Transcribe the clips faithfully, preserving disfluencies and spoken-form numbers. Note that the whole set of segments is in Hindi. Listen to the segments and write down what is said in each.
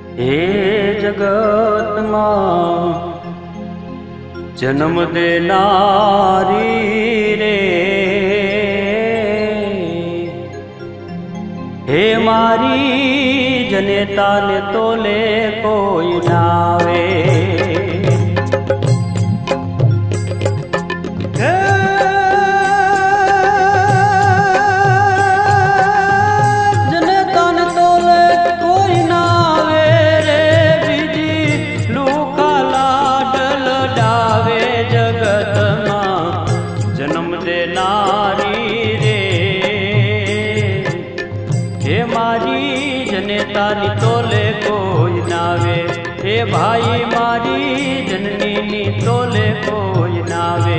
हे जगत मां जन्म देनारी रे, हे मारी जनेता ने तोले कोई नावे। तानी तोले कोई नावे, हे भाई मारी जननी नी तोले कोई नावे।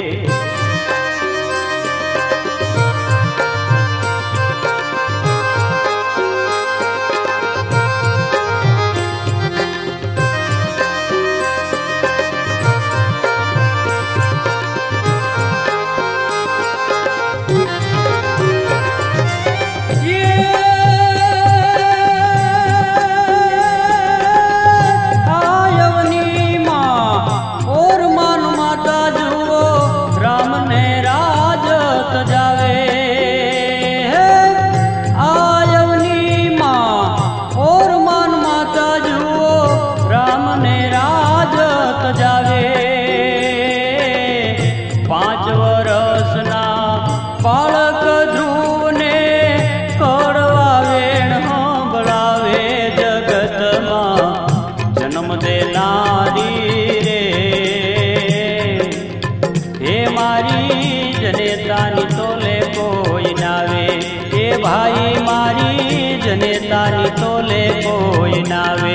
भाई मारी जनेता नी तोले कोई नावे।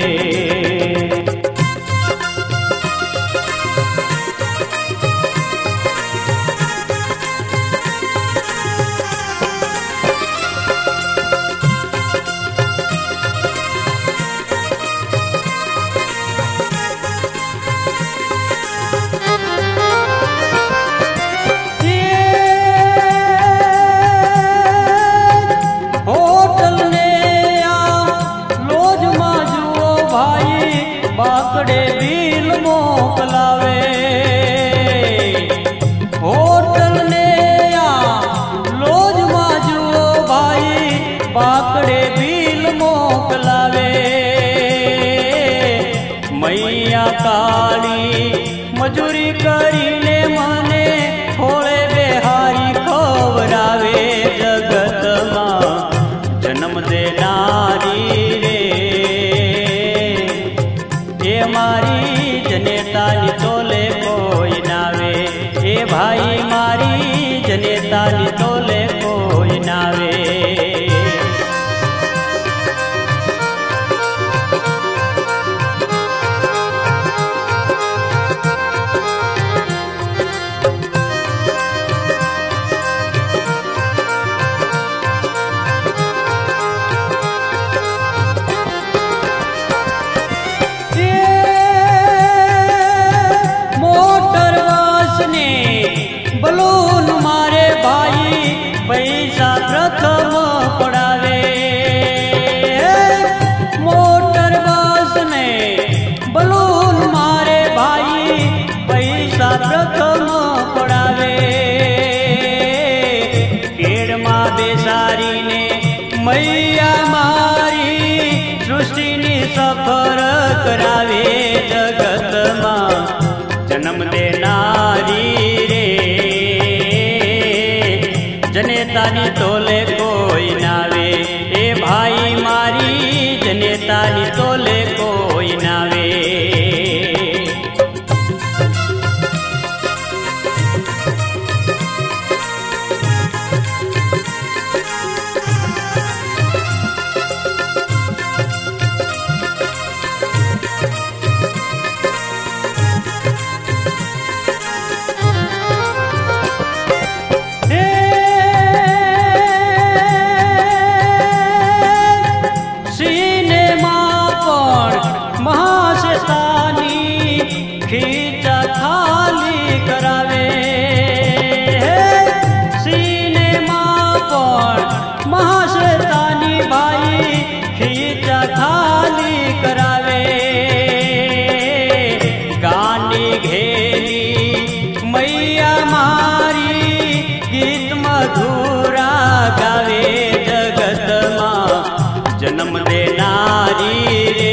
बाकड़े बिल मोकलावे होटल ने या लोज माजुओ भाई, बाकड़े बिल मोकलावे। मैया काली मजूरी करीने मने होले बेहारी खवरावे। जगत मां जन्म देनारी रे, मारी जनेता नी तोले कोई नावे, हे भाई मारी जनेता नी तोले कोई नावे। बलून मारे भाई पैसा प्रथम पड़ावे। मोटर बस में बलून मारे भाई पैसा प्रथम पड़ावे। पेड़ माँ बेसारी ने मैया मारी सृष्टि ने सफर करावे। जगत माँ जन्म देनारी रे, जनेता नी तोले कोई नावे, हे भाई मारी जनेता नी तोले कोई नावे। हे जन्म देनारी रे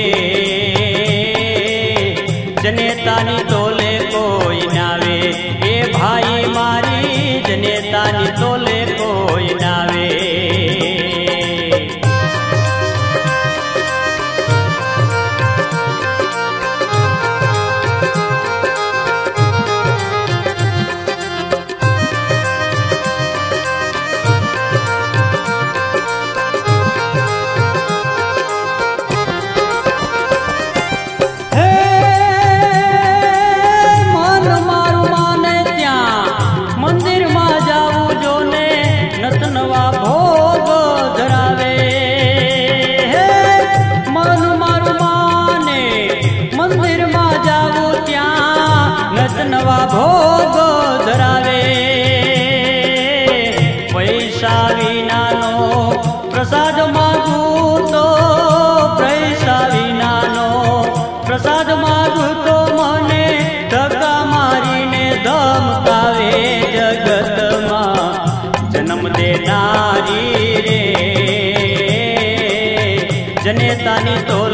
जनेतानी तोले कोई नावे। ए भाई मारी जनेतानी तोले कोई नावे। नवा भोग धरावे पैसा विनानो प्रसाद मागू तो पैसा विनानो प्रसाद मागू तो मने धक्का मारीने धमकावे। जगत में जन्म देनारी रे जनेतानी तो